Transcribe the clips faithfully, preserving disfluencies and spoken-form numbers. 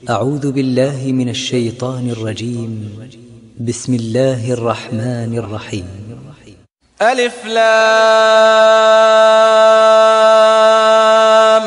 أعوذ بالله من الشيطان الرجيم. بسم الله الرحمن الرحيم. ألف لام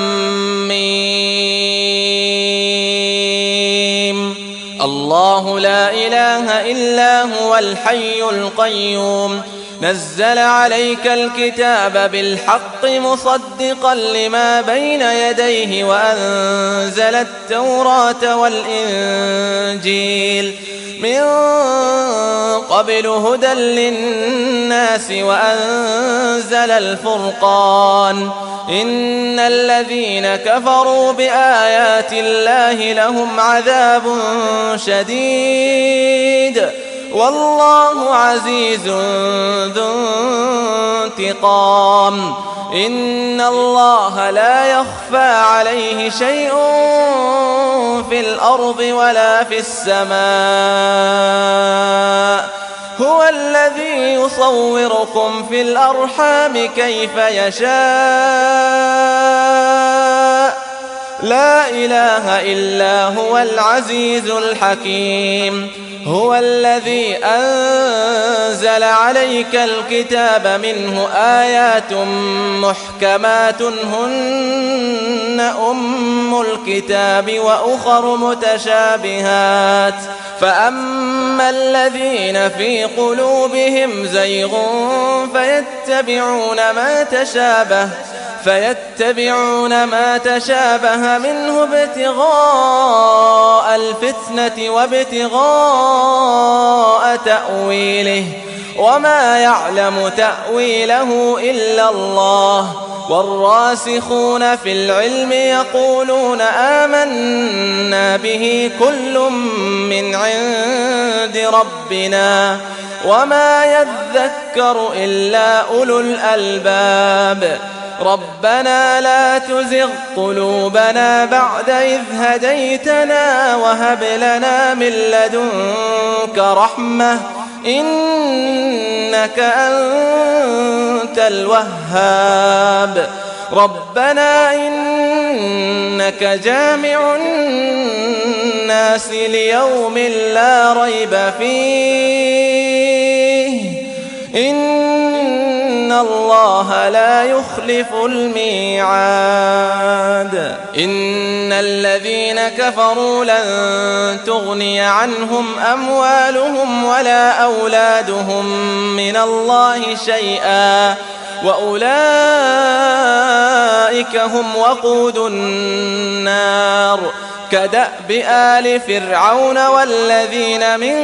ميم. الله لا إله إلا هو الحي القيوم نزل عليك الكتاب بالحق مصدقا لما بين يديه وأنزل التوراة والإنجيل من قبل هدى للناس وأنزل الفرقان إن الذين كفروا بآيات الله لهم عذاب شديد والله عزيز ذو انتقام إن الله لا يخفى عليه شيء في الأرض ولا في السماء هو الذي يصوركم في الأرحام كيف يشاء لا إله إلا هو العزيز الحكيم هو الذي أنزل عليك الكتاب منه آيات محكمات هن أم الكتاب وأخر متشابهات فأما الذين في قلوبهم زيغ فيتبعون ما تشابه فيتبعون ما تشابه منه ابتغاء الفتنة وابتغاء تأويله وما يعلم تأويله إلا الله والراسخون في العلم يقولون آمنا به كل من عند ربنا وما يذكر إلا أولو الألباب ربنا لا تزغ قلوبنا بعد إذ هديتنا وهب لنا من لدنك رحمة إنك أنت الوهاب ربنا إنك جامع الناس ليوم لا ريب فيه إن الله لا يخلف الميعاد إن الذين كفروا لن تغني عنهم أموالهم ولا أولادهم من الله شيئا وأولئك هم وقود النار كدأب آل فرعون والذين من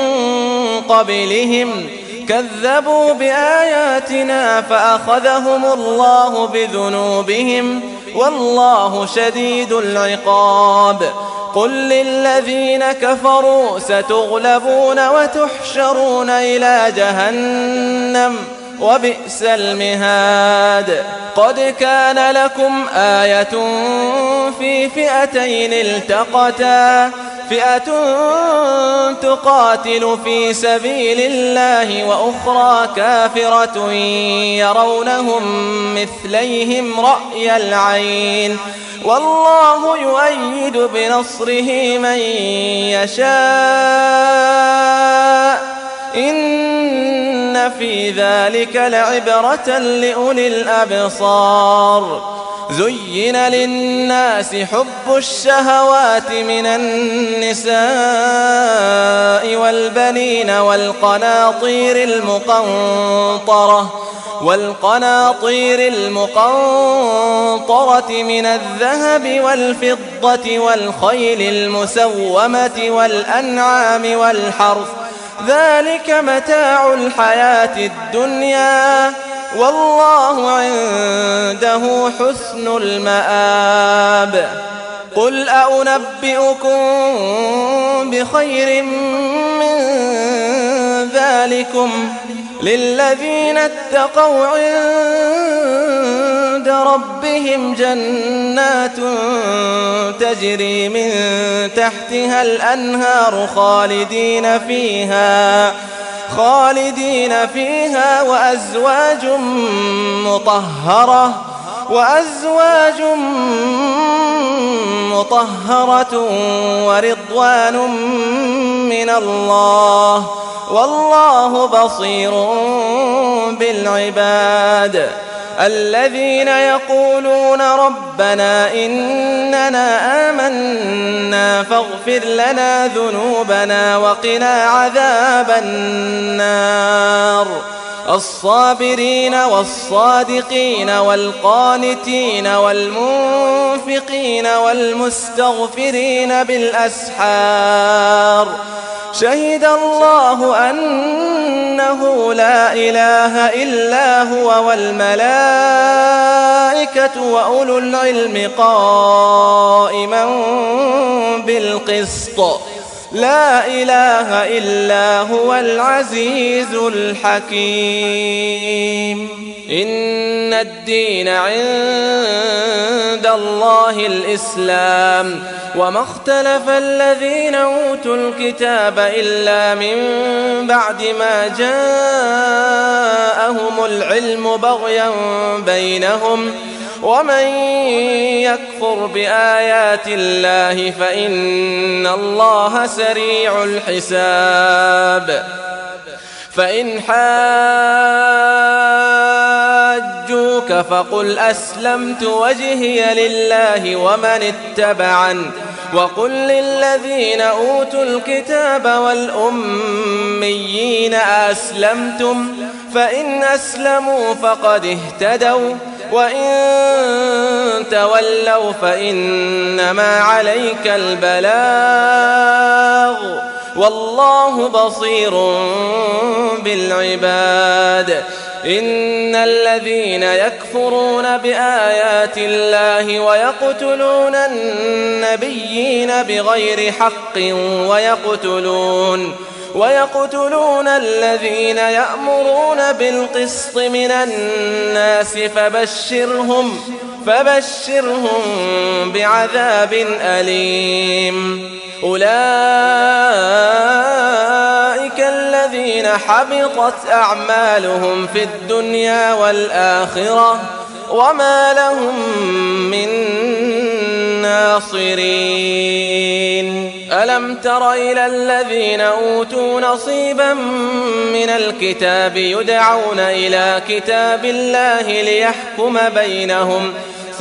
قبلهم كذبوا بآياتنا فأخذهم الله بذنوبهم والله شديد العقاب قل للذين كفروا ستغلبون وتحشرون إلى جهنم وبئس المهاد قد كان لكم آية في فئتين التقتا فئة تقاتل في سبيل الله وأخرى كافرة يرونهم مثليهم رأي العين والله يؤيد بنصره من يشاء إن في ذلك لعبرة لأولي الأبصار زين للناس حب الشهوات من النساء والبنين والقناطير المقنطرة والقناطير المقنطرة من الذهب والفضة والخيل المسومة والأنعام والحرث ذلك متاع الحياة الدنيا والله عنده حسن المآب قل أنبئكم بخير من ذلكم للذين اتقوا عند ربهم جنات تجري من تحتها الأنهار خالدين فيها خالدين فيها وأزواج مطهرة وأزواج مطهرة ورضوان من الله والله بصير بالعباد. الذين يقولون ربنا إننا آمنا فاغفر لنا ذنوبنا وقنا عذاب النار. الصابرين والصادقين والقانتين والمنفقين والمستغفرين بالأسحار. شهد الله أنه لا إله إلا هو والملائكة وأولو العلم قائما بالقسط. لا إله إلا هو العزيز الحكيم. إن الدين عند الله الإسلام وما اختلف الذين أوتوا الكتاب إلا من بعد ما جاءهم العلم بغيا بينهم ومن يكفر بآيات الله فإن الله سريع الحساب. فإن حاجوك فقل أسلمت وجهي لله ومن اتبعن وقل للذين أوتوا الكتاب والأميين أسلمتم فإن أسلموا فقد اهتدوا وإن تولوا فإنما عليك البلاغ والله بصير بالعباد. إن الذين يكفرون بآيات الله ويقتلون النبيين بغير حق ويقتلون ويقتلون الذين يأمرون بالقسط من الناس فبشرهم فبشرهم بعذاب أليم. أولئك الذين حبطت أعمالهم في الدنيا والآخرة وما لهم من ناصرين. ألم تر إلى الذين أوتوا نصيبا من الكتاب يدعون إلى كتاب الله ليحكم بينهم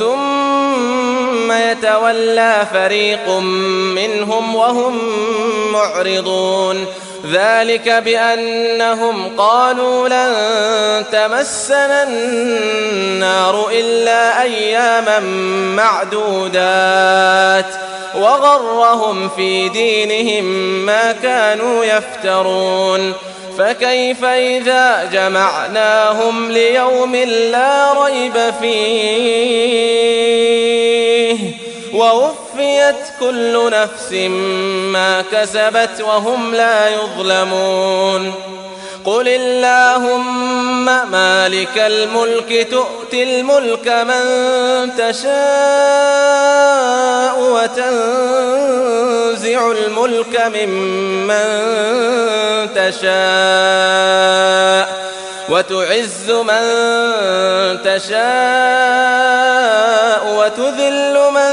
ثم يتولى فريق منهم وهم معرضون. ذلك بأنهم قالوا لن تمسنا النار إلا أياما معدودات وغرهم في دينهم ما كانوا يفترون. فكيف إذا جمعناهم ليوم لا ريب فيه ووفيت كل نفس ما كسبت وهم لا يظلمون. قل اللهم مالك الملك تؤتي الملك من تشاء وتنزع الملك ممن تشاء وتعز من تشاء وتذل من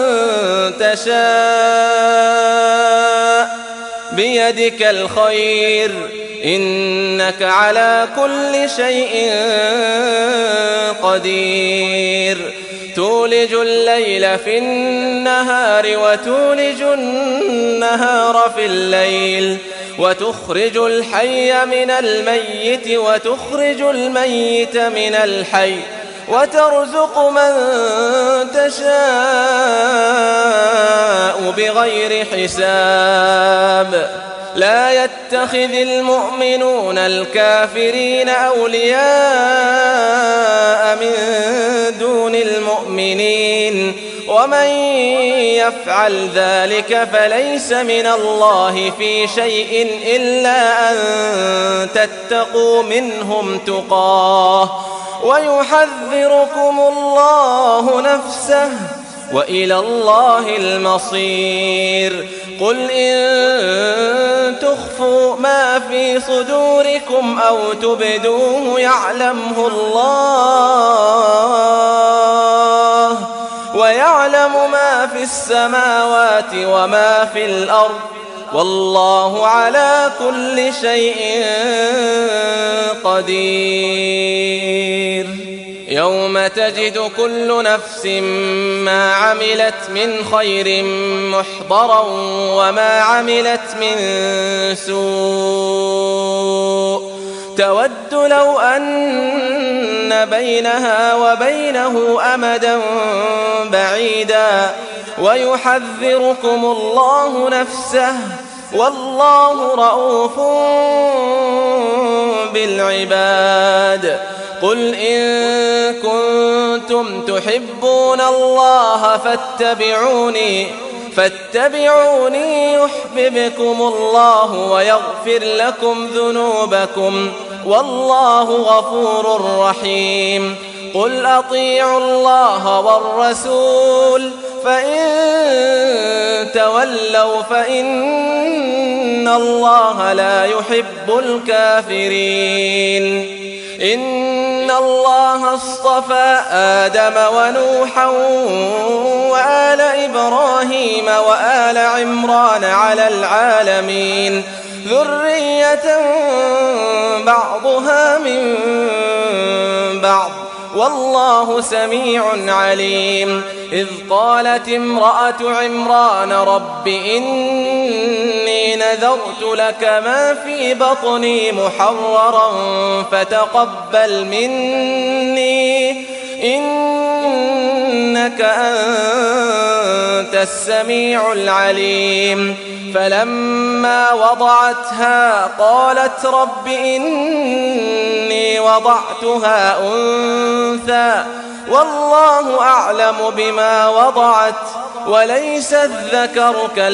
تشاء بيدك الخير إنك على كل شيء قدير. تولج الليل في النهار وتولج النهار في الليل وتخرج الحي من الميت وتخرج الميت من الحي وترزق من تشاء بغير حساب. لا يتخذ المؤمنون الكافرين أولياء من دون المؤمنين ومن يفعل ذلك فليس من الله في شيء إلا أن تتقوا منهم تقاه ويحذركم الله نفسه وإلى الله المصير. قل إن تخفوا ما في صدوركم أو تبدوه يعلمه الله السماوات وما في الأرض والله على كل شيء قدير. يوم تجد كل نفس ما عملت من خير محضرا وما عملت من سوء تود لو أن بينها وبينه أمدا بعيدا ويحذركم الله نفسه والله رؤوف بالعباد. قل إن كنتم تحبون الله فاتبعوني فاتبعوني يحببكم الله ويغفر لكم ذنوبكم والله غفور رحيم. قل أطيعوا الله والرسول فإن تولوا فإن الله لا يحب الكافرين. إن الله اصطفى آدم ونوحا وآل إبراهيم وآل عمران على العالمين ذرية بعضها من بعض والله سميع عليم. إذ قالت امرأة عمران رب إني نذرت لك ما في بطني محررا فتقبل مني إنك أنت السميع العليم. فلما وضعتها قالت رب إني وضعتها أنثى والله أعلم بما وضعت وليس الذكر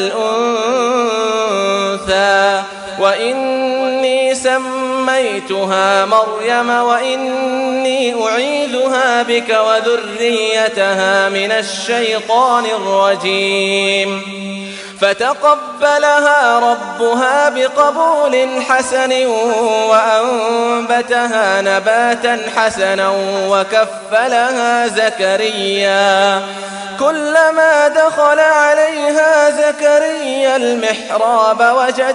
كالأنثى وإني سميتها مريم وإني أعيذها بك وذريتها من الشيطان الرجيم. فتقبلها ربها بقبول حسن وأنبتها نباتا حسنا وكفلها زكريا. كلما دخل عليها زكريا المحراب وجد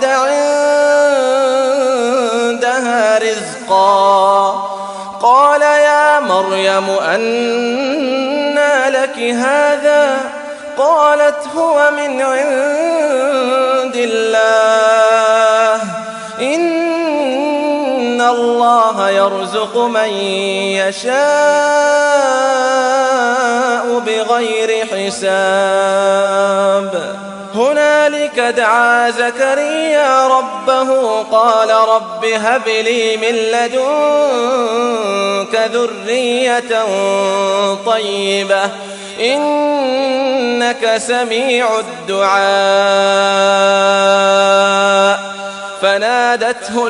عندها رزقا قال يا مريم أنى لك هذا قالت هو من عند الله إن الله يرزق من يشاء بغير حساب. هنالك دعا زكريا ربه قال رب هب لي من لدنك ذرية طيبة إنك سميع الدعاء. فنادته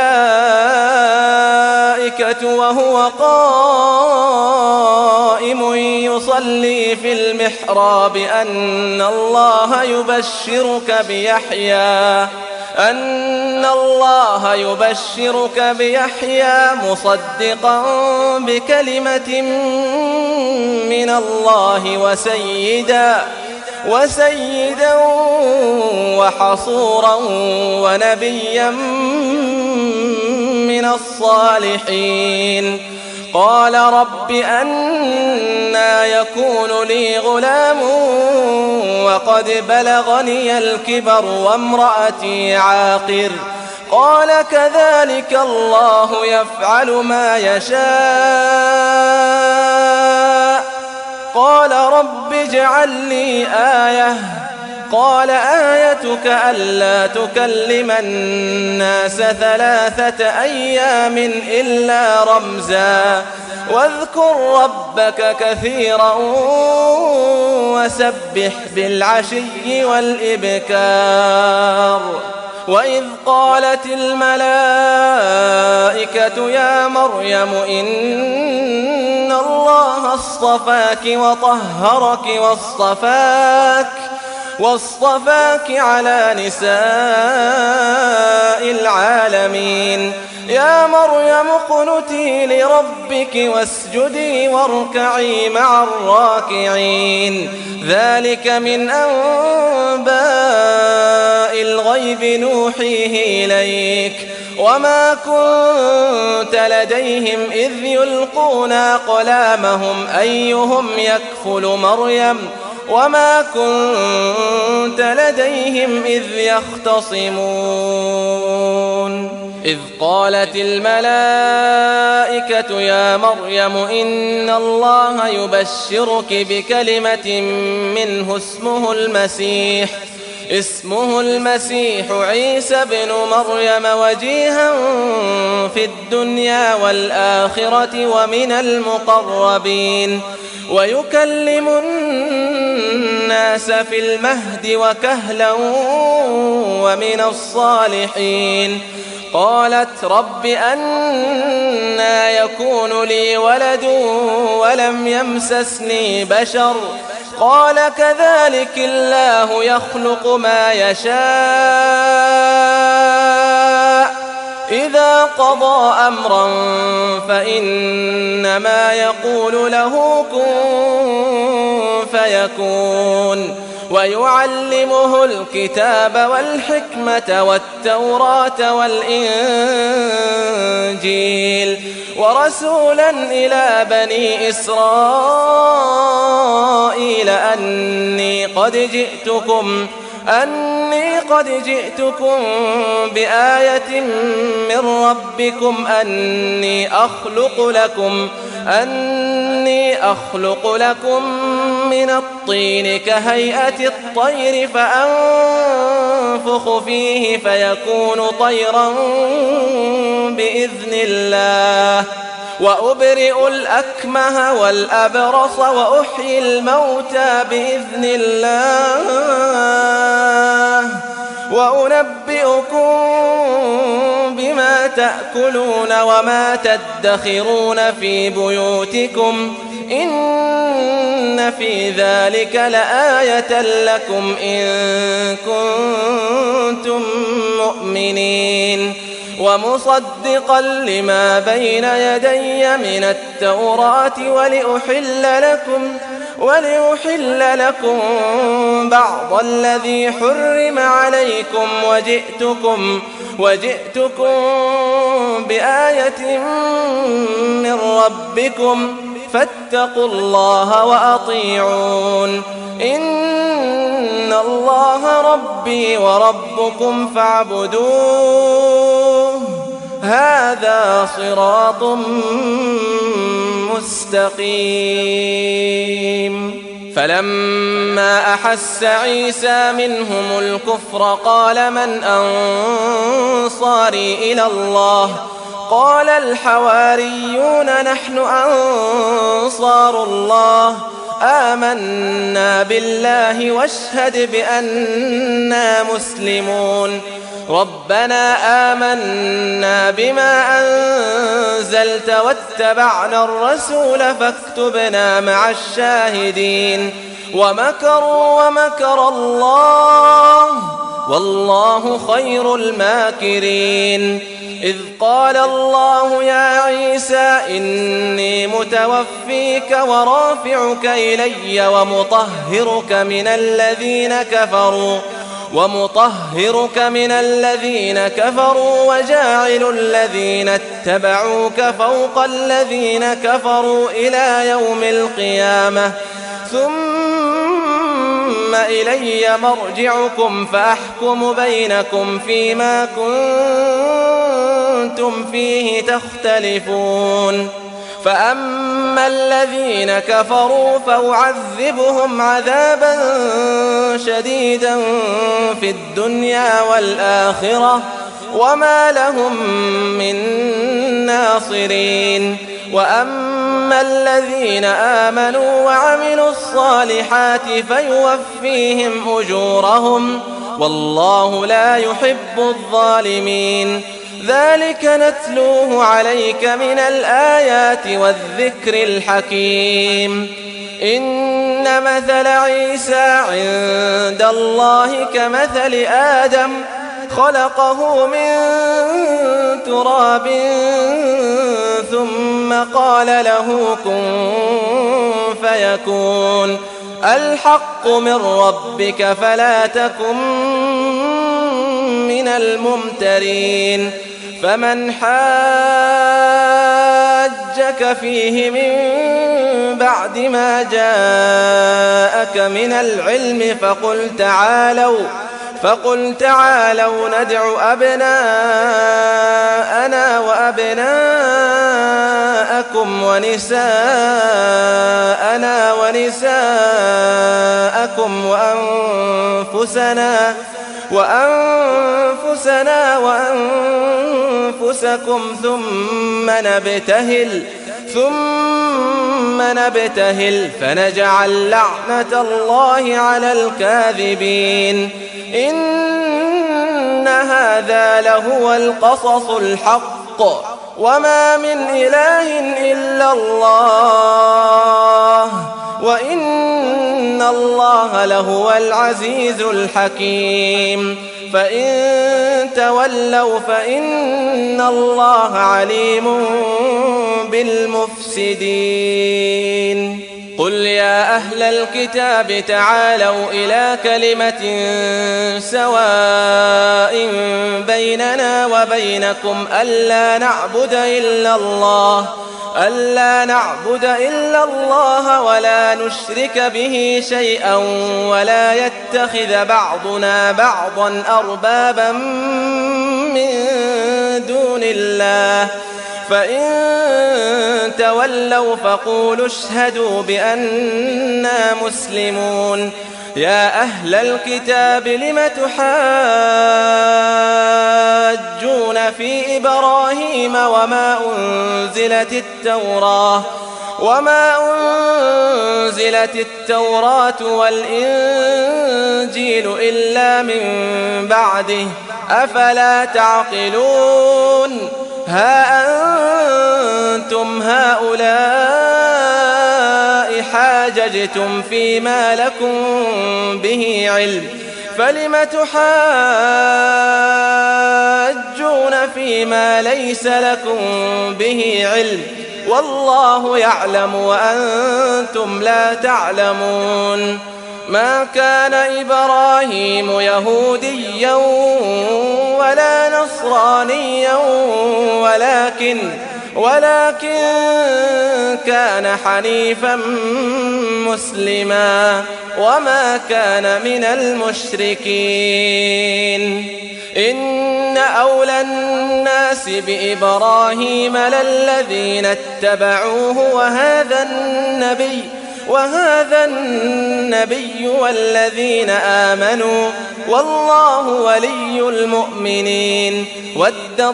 الملائكة وهو قائم يصلي في المحراب أن الله يبشرك بيحيى أن الله يبشرك بيحيى مصدقا بكلمة من الله وسيدا وسيدا وحصورا ونبيا من الصالحين. قال رب أنى يكون لي غلام وقد بلغني الكبر وامرأتي عاقر قال كذلك الله يفعل ما يشاء. قال رب اجعل لي آية قال آيتك ألا تكلم الناس ثلاثة أيام إلا رمزا واذكر ربك كثيرا وسبح بالعشي والإبكار. وإذ قالت الملائكة يا مريم إن الله اصطفاك وطهرك واصطفاك واصطفاك على نساء العالمين يا مريم اقنتي لربك واسجدي واركعي مع الراكعين ذلك من أنباء الغيب نوحيه إليك وما كنت لديهم إذ يلقون أقلامهم أيهم يكفل مريم وما كنت لديهم إذ يختصمون إذ قالت الملائكة يا مريم إن الله يبشرك بكلمة منه اسمه المسيح اسمه المسيح عيسى بن مريم وجيها في الدنيا والآخرة ومن المقربين ويكلم الناس في المهد وكهلا ومن الصالحين قالت رب أنى يكون لي ولد ولم يمسسني بشر قال كذلك الله يخلق ما يشاء إذا قضى أمرا فإنما يقول له كن فيكون ويعلمه الكتاب والحكمة والتوراة والإنجيل ورسولا إلى بني إسرائيل أني قد جئتكم أني قد جئتكم بآية من ربكم أني أخلق لكم أني أخلق لكم من الطين كهيئة الطير فأنفخ فيه فيكون طيرا بإذن الله وأبرئ الأكمه والأبرص وأحيي الموتى بإذن الله وأنبئكم بما تأكلون وما تدخرون في بيوتكم إن في ذلك لآية لكم إن كنتم مؤمنين ومصدقا لما بين يدي من التوراة ولأحل لكم ولأحل لكم بعض الذي حرم عليكم وجئتكم وجئتكم بآية من ربكم فاتقوا الله وأطيعون إن الله ربي وربكم فاعبدوه هذا صراط مستقيم فلما أحس عيسى منهم الكفر قال من أنصاري إلى الله قال الحواريون نحن أنصار الله آمنا بالله واشهد بأننا مسلمون ربنا آمنا بما أنزلت واتبعنا الرسول فاكتبنا مع الشاهدين ومكروا ومكر الله والله خير الماكرين إذ قال الله يا عيسى إني متوفيك ورافعك إلي ومطهرك من الذين كفروا ومطهرك من الذين كفروا وجاعل الذين اتبعوك فوق الذين كفروا إلى يوم القيامة ثم إلي مرجعكم فأحكم بينكم فيما كنتم فيه تختلفون فأما الذين كفروا فأعذبهم عذابا شديدا في الدنيا والآخرة وما لهم من ناصرين وأما الذين آمنوا وعملوا الصالحات فيوفيهم أجورهم والله لا يحب الظالمين ذلك نتلوه عليك من الآيات والذكر الحكيم إن مثل عيسى عند الله كمثل آدم خلقه من تراب ثم قال له كن فيكون الحق من ربك فلا تكن من الممترين فمن حاجك فيه من بعد ما جاءك من العلم فقل تعالوا فقل تعالوا ندع أبناءنا وأبناءكم ونساءنا ونساءكم وأنفسنا وأنفسنا وأنفسكم ثم نبتهل ثم نبتهل فنجعل لعنة الله على الكاذبين إن هذا لهو القصص الحق وما من إله إلا الله وإن الله لهو العزيز الحكيم فإن تولوا فإن الله عليم بالمفسدين قل يا أهل الكتاب تعالوا إلى كلمة سواء بيننا وبينكم ألا نعبد إلا الله ألا نعبد إلا الله ولا نشرك به شيئا ولا يتخذ بعضنا بعضا أربابا من دون الله فإن تولوا فقولوا اشهدوا بأننا مسلمون يا أهل الكتاب لم تحاجون في إبراهيم وما أنزلت التوراة وما أنزلت التوراة والإنجيل إلا من بعده أفلا تعقلون ها أنتم هؤلاء حاججتم فيما لكم به علم فلم تحاجون فيما ليس لكم به علم والله يعلم وأنتم لا تعلمون ما كان إبراهيم يهوديا ولا نصرانيا ولكن ولكن كان حنيفا مسلما وما كان من المشركين إن أولى الناس بإبراهيم للذين اتبعوه وهذا النبي وهذا النبي والذين آمنوا والله ولي المؤمنين ود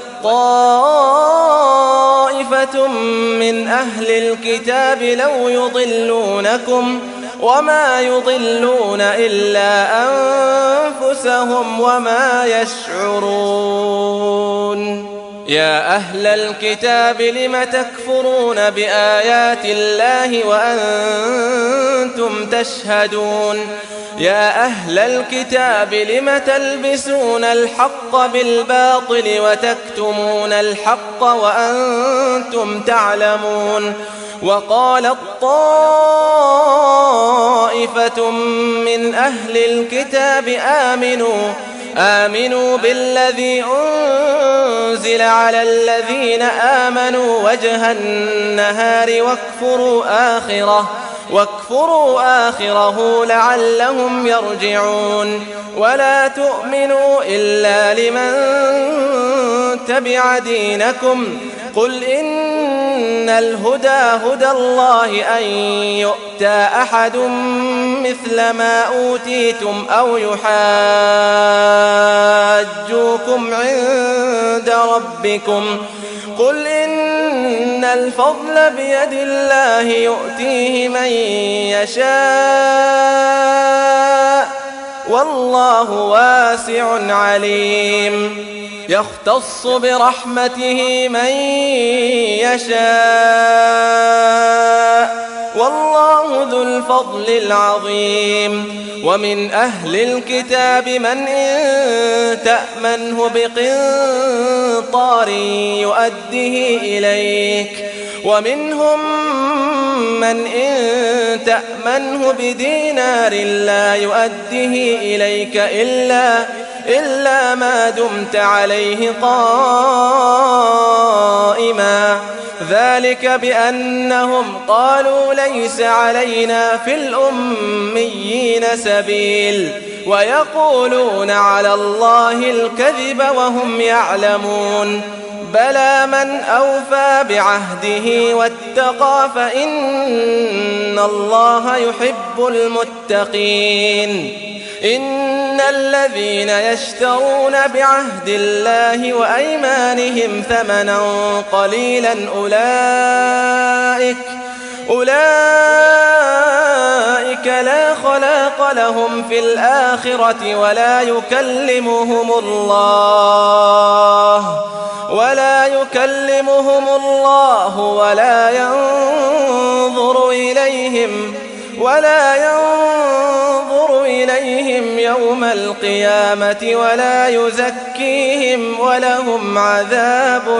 طائفة من أهل الكتاب لو يضلونكم وما يضلون إلا أنفسهم وما يشعرون يا أهل الكتاب لم تكفرون بآيات الله وأنتم تشهدون يا أهل الكتاب لم تلبسون الحق بالباطل وتكتمون الحق وأنتم تعلمون وقالت طائفة من أهل الكتاب آمنوا آمنوا بالذي أنزل على الذين آمنوا وجه النهار واكفروا آخره واكفروا آخره لعلهم يرجعون ولا تؤمنوا إلا لمن تبع دينكم قل إن الهدى هدى الله أن يؤتى أحد مثل ما أوتيتم أو يحاجوكم عند ربكم قل إن الفضل بيد الله يؤتيه من يشاء والله واسع عليم يختص برحمته من يشاء والله ذو الفضل العظيم ومن أهل الكتاب من إن تأمنه بقنطار يؤده إليك ومنهم من إن تأمنه بدينار لا يؤده إليك إلا, إلا ما دمت عليه قائما ذلك بأنهم قالوا ليس علينا في الأميين سبيل ويقولون على الله الكذب وهم يعلمون بلى من أوفى بعهده واتقى فإن الله يحب المتقين إن الذين يشترون بعهد الله وأيمانهم ثمنا قليلا أولئك, أولئك لا خلاق لهم في الآخرة ولا يكلمهم الله ولا يكلمهم الله ولا ينظر إليهم ولا ينظر إليهم يوم القيامة ولا يزكيهم ولهم عذاب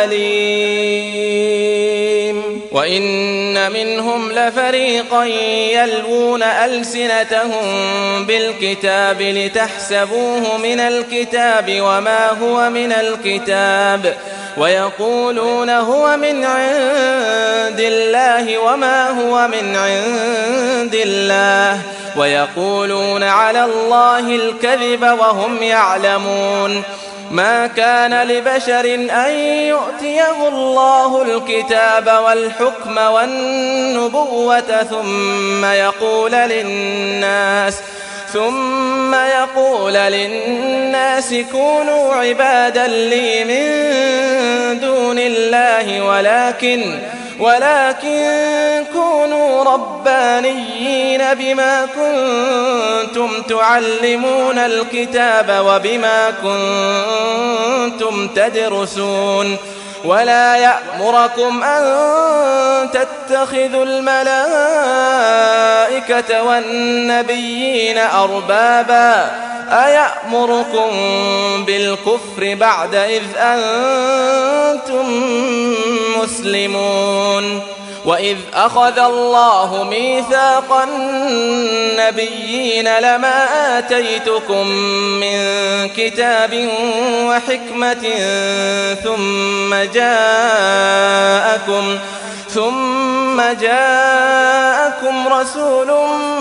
أليم وإن منهم لفريقا يلوون ألسنتهم بالكتاب لتحسبوه من الكتاب وما هو من الكتاب ويقولون هو من عند الله وما هو من عند الله ويقولون على الله الكذب وهم يعلمون ما كان لبشر أن يؤتيه الله الكتاب والحكم والنبوة ثم يقول للناس ثم يقول للناس كونوا عبادا لي من دون الله ولكن ولكن كونوا ربانيين بما كنتم تعلمون الكتاب وبما كنتم تدرسون ولا يأمركم أن تتخذوا الملائكة والنبيين أربابا أيأمركم بالكفر بعد إذ أنتم مسلمون وإذ أخذ الله ميثاق النبيين لما آتيتكم من كتاب وحكمة ثم جاءكم ثم جاءكم رسول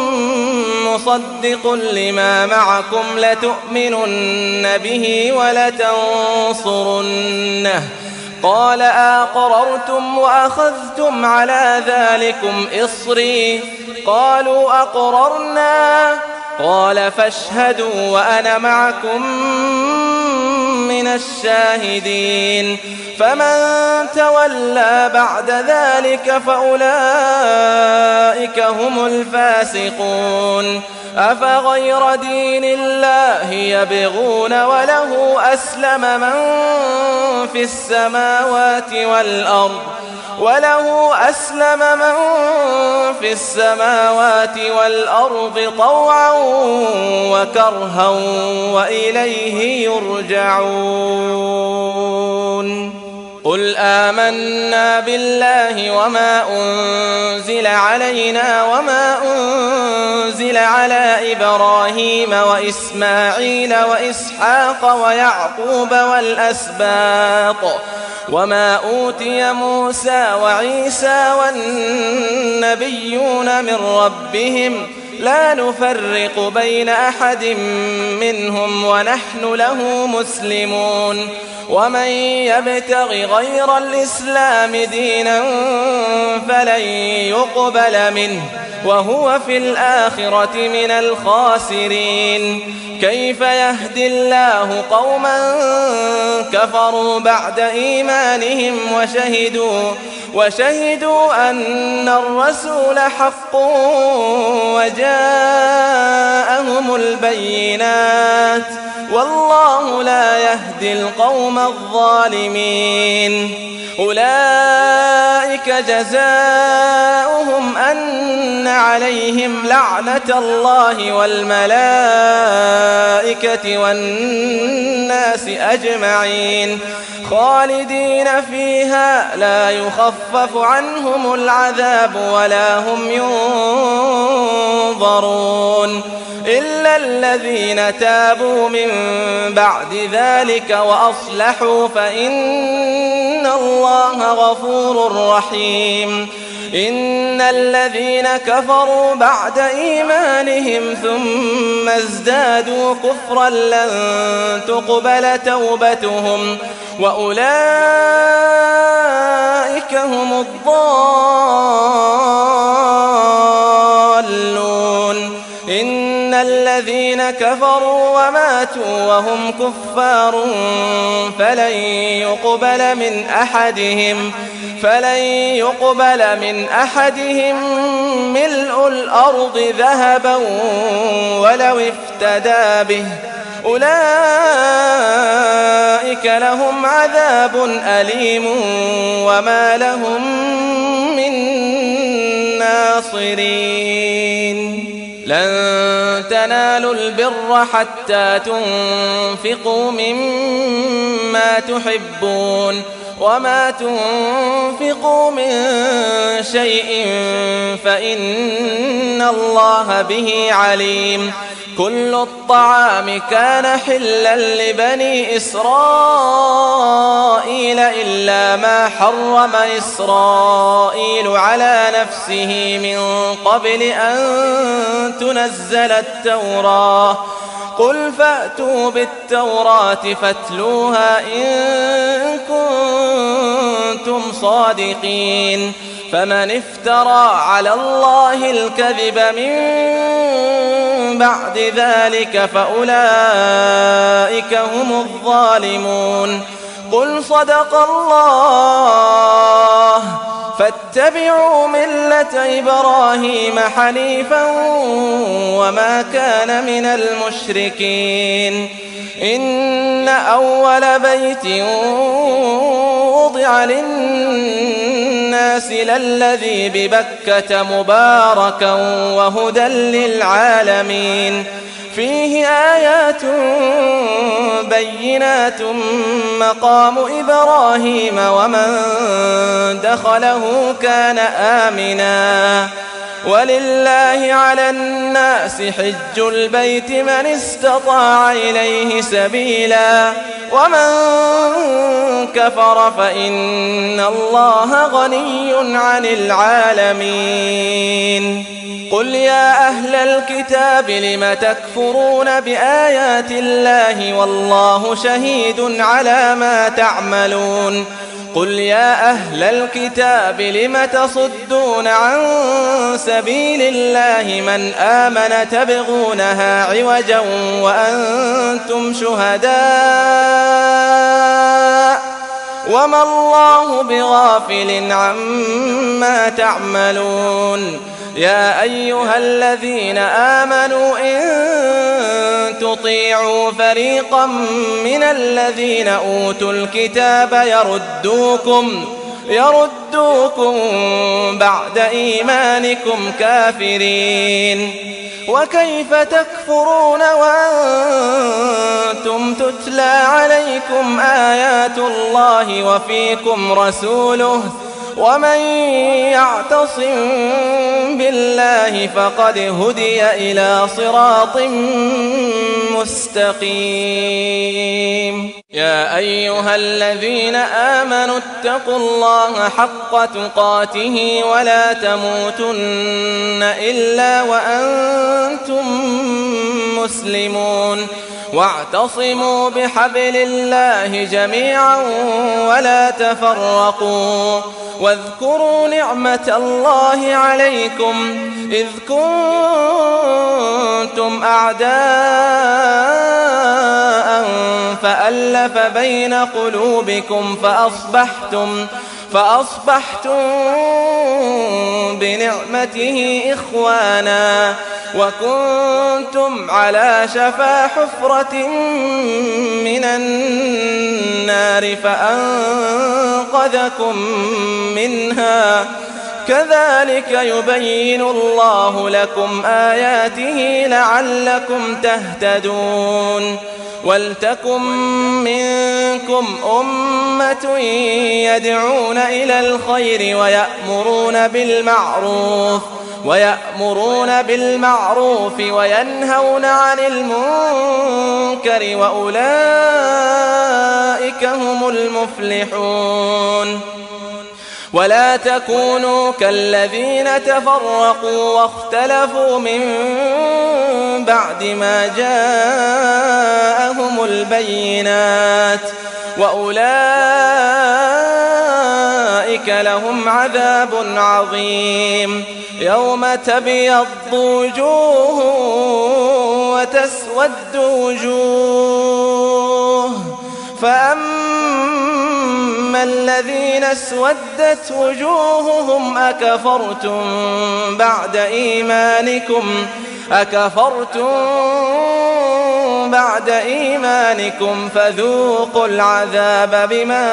مصدق لما معكم لتؤمنن به ولتنصرنه قال أقررتم وأخذتم على ذلكم إصري قالوا أقررنا قال فاشهدوا وأنا معكم من الشاهدين فمن تولى بعد ذلك فأولئك هم الفاسقون أفغير دين الله يبغون وله أسلم من في السماوات والأرض وله أسلم من في السماوات والأرض طوعا وكرها وإليه يرجعون قل آمنا بالله وما أنزل علينا وما أنزل على إبراهيم وإسماعيل وإسحاق ويعقوب والأسباط وما أوتي موسى وعيسى والنبيون من ربهم لا نفرق بين أحد منهم ونحن له مسلمون ومن يبتغ غير الإسلام دينا فلن يقبل منه وهو في الآخرة من الخاسرين كيف يهدي الله قوما كفروا بعد إيمانهم وشهدوا وشهدوا أن الرسول حق وجاءهم البينات والله لا يهدي القوم الظالمين أولئك جزاؤهم أن عليهم لعنة الله والملائكة والناس أجمعين خالدين فيها لا يخفف عنهم العذاب ولا هم ينظرون إلا الذين تابوا من بعد ذلك وأصلحوا فإن الله غفور رحيم إن الذين كفروا بعد إيمانهم ثم ازدادوا كفرا لن تقبل توبتهم وأولئك هم الضالون إن الذين كفروا وماتوا وهم كفار فلن يقبل من أحدهم فلن يقبل من أحدهم ملء الأرض ذهبا ولو افتدى به أولئك لهم عذاب أليم وما لهم من ناصرين لن تنالوا البر حتى تنفقوا مما تحبون وما تنفقوا من شيء فإن الله به عليم كل الطعام كان حلا لبني إسرائيل إلا ما حرم إسرائيل على نفسه من قبل أن تنزل التوراة قل فأتوا بالتوراة فاتلوها إن كنتم صادقين فمن افترى على الله الكذب من بعد ذلك فأولئك هم الظالمون قل صدق الله فاتبعوا ملة إبراهيم حنيفا وما كان من المشركين إن أول بيت وضع للناس للذي ببكة مباركا وهدى للعالمين فيه آيات بينات مقام إبراهيم ومن دخله كان آمنا ولله على الناس حج البيت من استطاع إليه سبيلا ومن كفر فإن الله غني عن العالمين قل يا أهل الكتاب لم تكفرون بآيات الله والله شهيد على ما تعملون قل يا أهل الكتاب لم تصدون عن سبيل الله من آمن تبغونها عوجا وأنتم شهداء وما الله بغافل عما تعملون يا أيها الذين آمنوا إن تطيعوا فريقا من الذين أوتوا الكتاب يردوكم يردوكم بعد إيمانكم كافرين وكيف تكفرون وأنتم تتلى عليكم آيات الله وفيكم رسوله ومن يعتصم بالله فقد هدي إلى صراط مستقيم يا أيها الذين آمنوا اتقوا الله حق تقاته ولا تموتن إلا وأنتم مسلمون واعتصموا بحبل الله جميعا ولا تفرقوا واذكروا نعمة الله عليكم إذ كنتم أعداء فألف بين قلوبكم فأصبحتم فأصبحتم بنعمته إخوانا وكنتم على شفا حفرة من النار فأنقذكم منها كذلك يبين الله لكم آياته لعلكم تهتدون ولتكن منكم أمة يدعون إلى الخير ويأمرون بالمعروف ويأمرون بالمعروف وينهون عن المنكر وأولئك هم المفلحون ولا تكونوا كالذين تفرقوا واختلفوا من بعد ما جاءهم البينات وأولئك لهم عذاب عظيم يوم تبيض وجوه وتسود وجوه فأما الذين اسودت وجوههم أكفرتم بعد إيمانكم أكفرتم بعد إيمانكم فذوقوا العذاب بما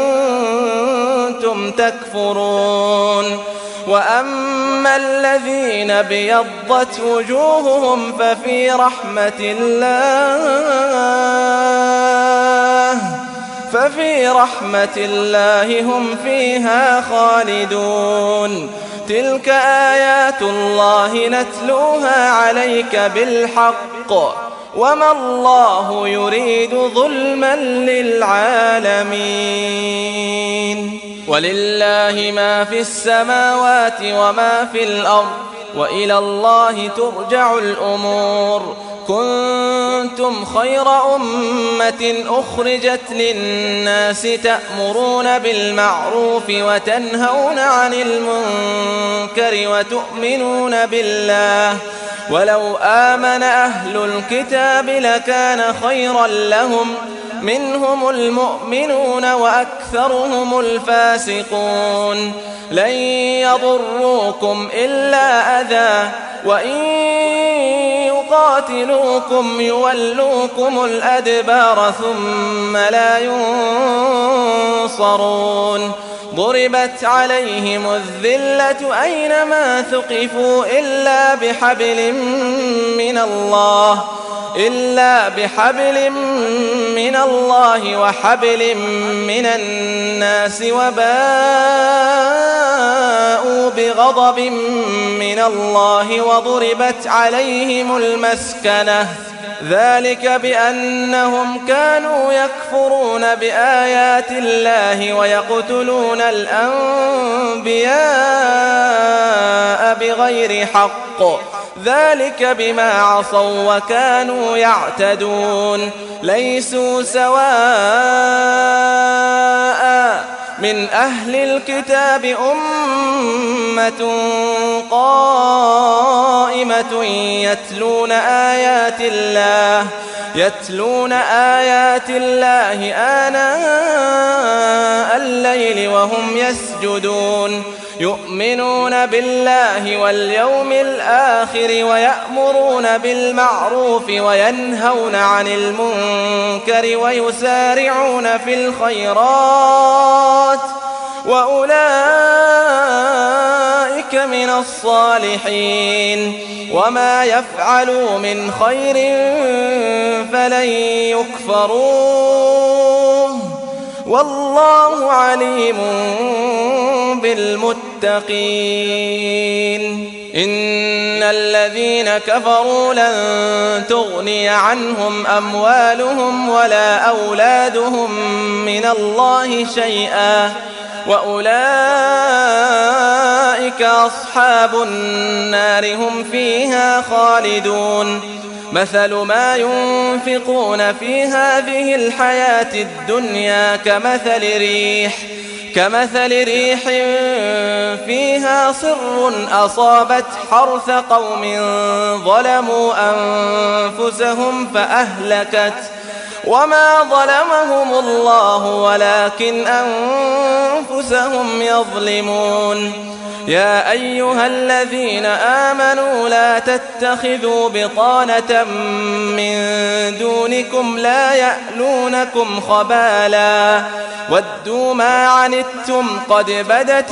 كنتم تكفرون وأما الذين بيضت وجوههم ففي رحمة الله ففي رحمة الله هم فيها خالدون تلك آيات الله نتلوها عليك بالحق وما الله يريد ظلما للعالمين ولله ما في السماوات وما في الأرض وإلى الله ترجع الأمور كنتم خير أمة أخرجت للناس تأمرون بالمعروف وتنهون عن المنكر وتؤمنون بالله ولو آمن أهل الكتاب لكان خيرا لهم منهم المؤمنون وأكثرهم الفاسقون لن يضروكم إلا أذى وإن يقاتلوكم يولوكم الأدبار ثم لا ينصرون ضربت عليهم الذلة أينما ثقفوا إلا بحبل من الله إلا بحبل من الله وحبل من الناس وباءوا بغضب من الله وضربت عليهم المسكنة ذلك بأنهم كانوا يكفرون بآيات الله ويقتلون الأنبياء بغير حق ذلك بما عصوا وكانوا يعتدون ليسوا سواء من أهل الكتاب أمة قائمة يتلون آيات الله يتلون آيات الله آناء الليل وهم يسجدون يؤمنون بالله واليوم الآخر ويأمرون بالمعروف وينهون عن المنكر ويسارعون في الخيرات وأولئك من الصالحين وما يفعلوا من خير فلن يكفروه والله عليم بالمتقين إن الذين كفروا لن تغني عنهم أموالهم ولا أولادهم من الله شيئا وأولئك أصحاب النار هم فيها خالدون مثل ما ينفقون في هذه الحياة الدنيا كمثل ريح كمثل ريح فيها صر أصابت حرث قوم ظلموا أنفسهم فأهلكت وما ظلمهم الله ولكن أنفسهم يظلمون يا أيها الذين آمنوا لا تتخذوا بطانة من دونكم لا يألونكم خبالا ودوا ما عنتم قد بدت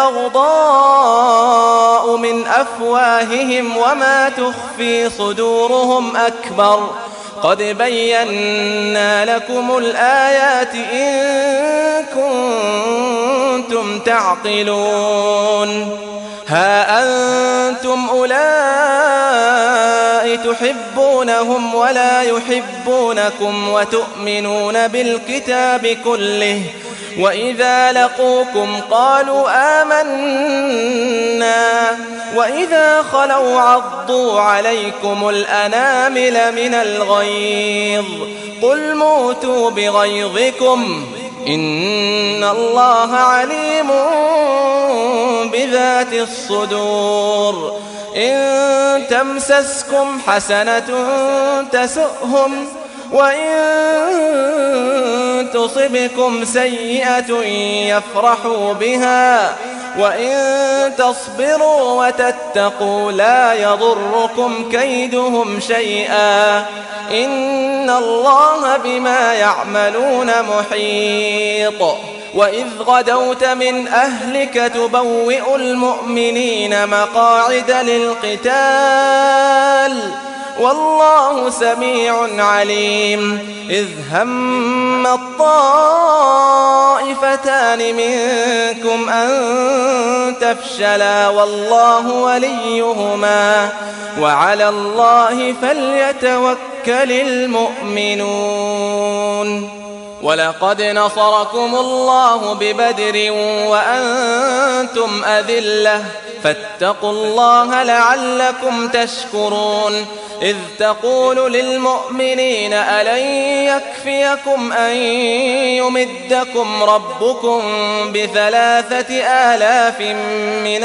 البغضاء من أفواههم وما تخفي صدورهم أكبر قد بينا لكم الآيات إن كنتم تعقلون ها أنتم أولئك تحبونهم ولا يحبونكم وتؤمنون بالكتاب كله وإذا لقوكم قالوا آمنا وإذا خلوا عضوا عليكم الأنامل من الغيظ قل موتوا بغيظكم إن الله عليم بذات الصدور إن تمسسكم حسنة تسؤهم وإن تصبكم سيئة يفرحوا بها وإن تصبروا وتتقوا لا يضركم كيدهم شيئا إن الله بما يعملون محيط وإذ غدوت من أهلك تبوئ المؤمنين مقاعد للقتال والله سميع عليم إذ هم الطائفتان منكم أن تفشلا والله وليهما وعلى الله فليتوكل المؤمنون ولقد نصركم الله ببدر وأنتم أذلة فاتقوا الله لعلكم تشكرون إذ تقول للمؤمنين ألن يكفيكم أن يمدكم ربكم بثلاثة آلاف من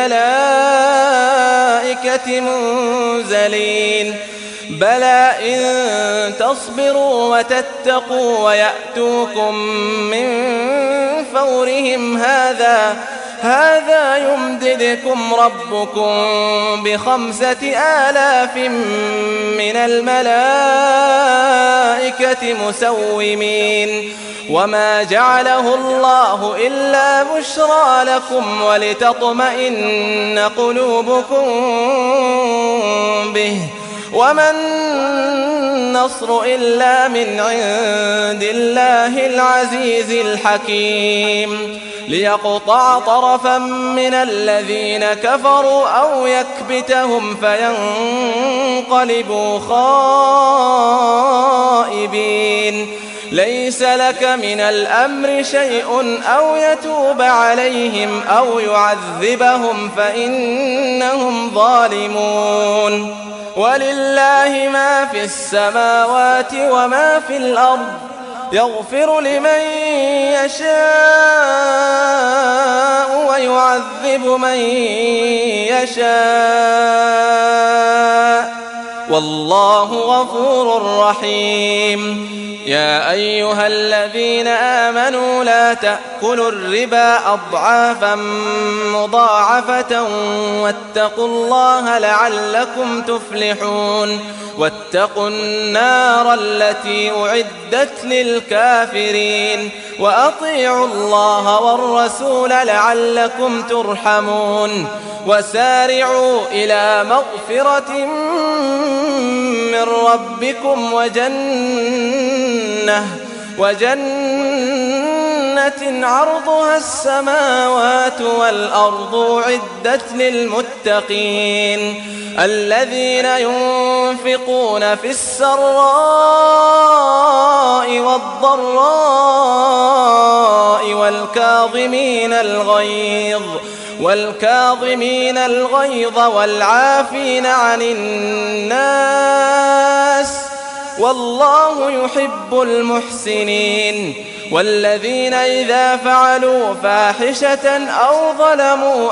الملائكة منزلين بلى إن تصبروا وتتقوا ويأتوكم من فورهم هذا هذا يمددكم ربكم بخمسة آلاف من الملائكة مسومين وما جعله الله إلا بشرى لكم ولتطمئن قلوبكم به وما النصر إلا من عند الله العزيز الحكيم ليقطع طرفا من الذين كفروا أو يكبتهم فينقلبوا خائبين ليس لك من الأمر شيء أو يتوب عليهم أو يعذبهم فإنهم ظالمون ولله ما في السماوات وما في الأرض يغفر لمن يشاء ويعذب من يشاء والله غفور رحيم يا أيها الذين آمنوا لا تأكلوا الربا أضعافا مضاعفة واتقوا الله لعلكم تفلحون واتقوا النار التي أعدت للكافرين وأطيعوا الله والرسول لعلكم ترحمون وسارعوا إلى مغفرة من ربكم وجنة وجنة عرضها السماوات والأرض أعدت للمتقين الذين ينفقون في السراء والضراء والكاظمين الغيظ والكاظمين الغيظ والعافين عن الناس والله يحب المحسنين والذين إذا فعلوا فاحشة أو ظلموا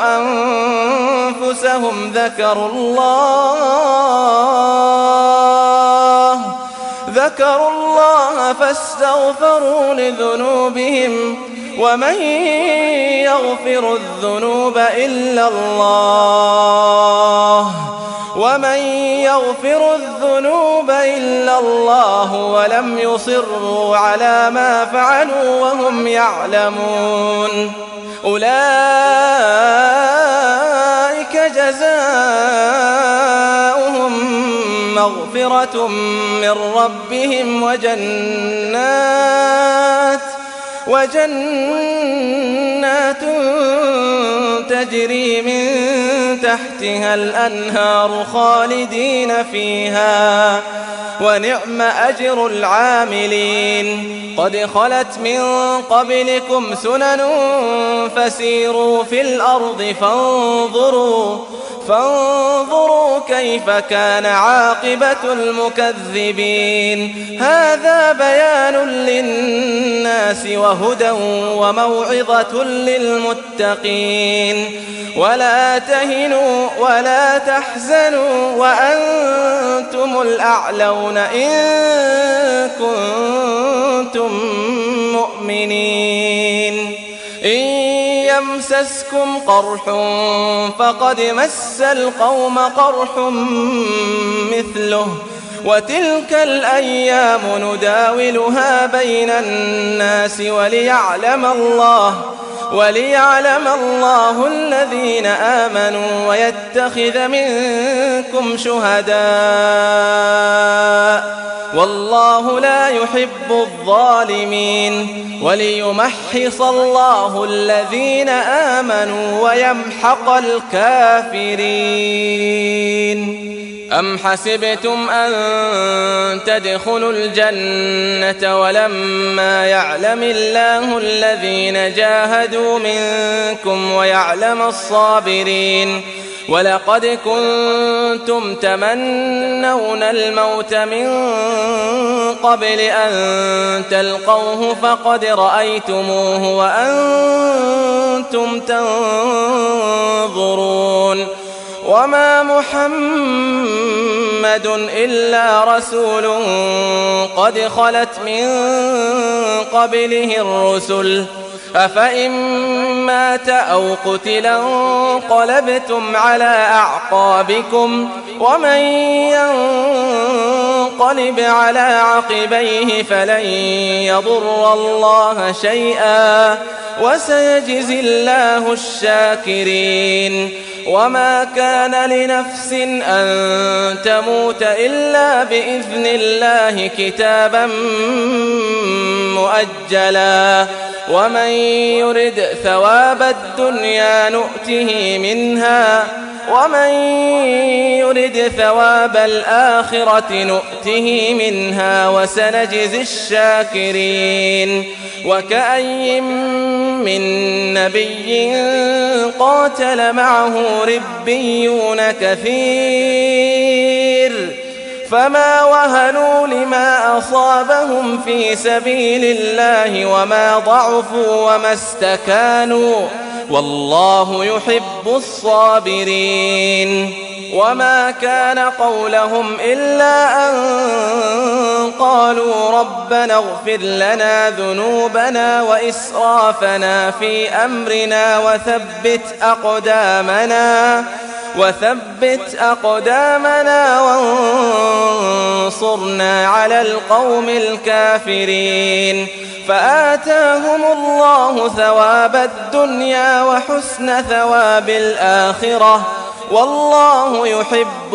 أنفسهم ذكروا الله ذكروا الله فاستغفروا لذنوبهم ومن يغفر الذنوب إلا الله ومن يغفر الذنوب إلا الله ولم يصروا على ما فعلوا وهم يعلمون أولئك جزاؤهم مغفرة من ربهم وجنات وجنات تجري من تحتها الأنهار خالدين فيها ونعم أجر العاملين قد خلت من قبلكم سنن فسيروا في الأرض فانظروا فانظروا كيف كان عاقبة المكذبين هذا بيان للناس وهدى وموعظة للمتقين ولا تهنوا ولا تحزنوا وأنتم الأعلون إن كنتم مؤمنين إن يمسسكم قرح فقد مس القوم قرح مثله وتلك الأيام نداولها بين الناس وليعلم الله وليعلم الله الذين آمنوا ويتخذ منكم شهداء والله لا يحب الظالمين وليمحص الله الذين آمنوا ويمحق الكافرين أم حسبتم أن تدخلوا الجنة ولما يعلم الله الذين جاهدوا منكم ويعلم الصابرين ولقد كنتم تمنون الموت من قبل أن تلقوه فقد رأيتموه وأنتم تنظرون وما محمد إلا رسول قد خلت من قبله الرسل أفإن مات أو قتلا انقلبتم على أعقابكم ومن ينقلب على عقبيه فلن يضر الله شيئا وسيجزي الله الشاكرين وما كان لنفس أن تموت إلا بإذن الله كتابا مؤجلا ومن يرد ثواب الدنيا نؤته منها ومن يرد ثواب الآخرة نؤته منها وسنجزي الشاكرين وكأي من نبي قاتل معه ربيون كثير فما وهنوا لما أصابهم في سبيل الله وما ضعفوا وما استكانوا والله يحب الصابرين وما كان قولهم إلا أن قالوا ربنا اغفر لنا ذنوبنا وإسرافنا في أمرنا وثبت أقدامنا وثبت أقدامنا وانصرنا على القوم الكافرين فآتاهم الله ثواب الدنيا وحسن ثواب الآخرة والله يحب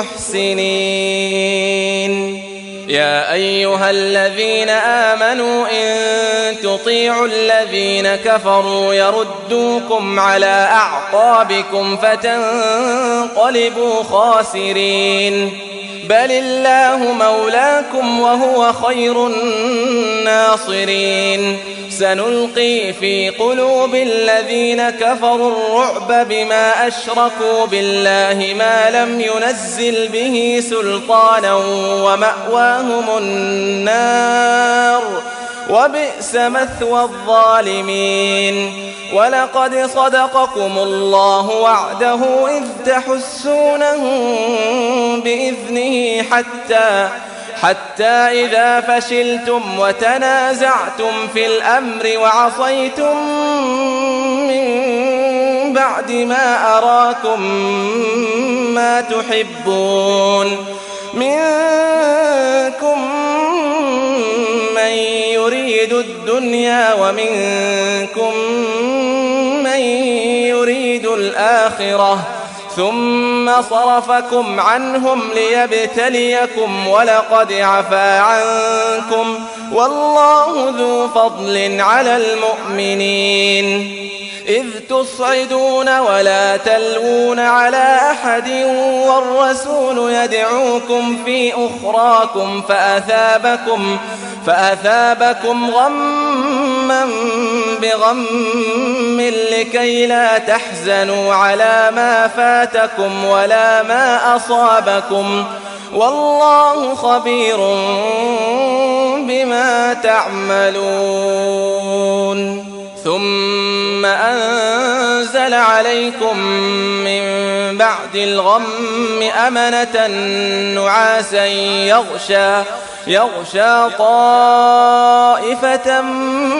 المحسنين يا أيها الذين آمنوا إن تطيعوا الذين كفروا يردوكم على أعقابكم فتنقلبوا خاسرين بل الله مولاكم وهو خير الناصرين سنلقي في قلوب الذين كفروا الرعب بما أشركوا بالله ما لم ينزل به سلطانا ومأواهم النار وبئس مثوى الظالمين ولقد صدقكم الله وعده إذ تحسونهم بإذنه حتى حتى إذا فشلتم وتنازعتم في الأمر وعصيتم من بعد ما أراكم ما تحبون منكم من يريد الدنيا ومنكم من يريد الآخرة ثم صرفكم عنهم ليبتليكم ولقد عفا عنكم والله ذو فضل على المؤمنين إذ تصعدون ولا تلوون على أحد والرسول يدعوكم في أخراكم فأثابكم, فأثابكم غما بغم لكي لا تحزنوا على ما فاتكم ولا ما أصابكم والله خبير بما تعملون ثم أنزل عليكم من بعد الغم أمنة نعاسا يغشى, يغشى طائفة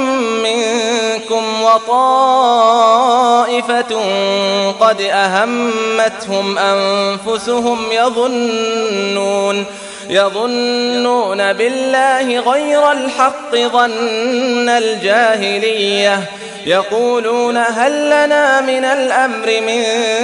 منكم وطائفة قد أهمتهم أنفسهم يظنون يظنون بالله غير الحق ظن الجاهلية يقولون هل لنا من الأمر من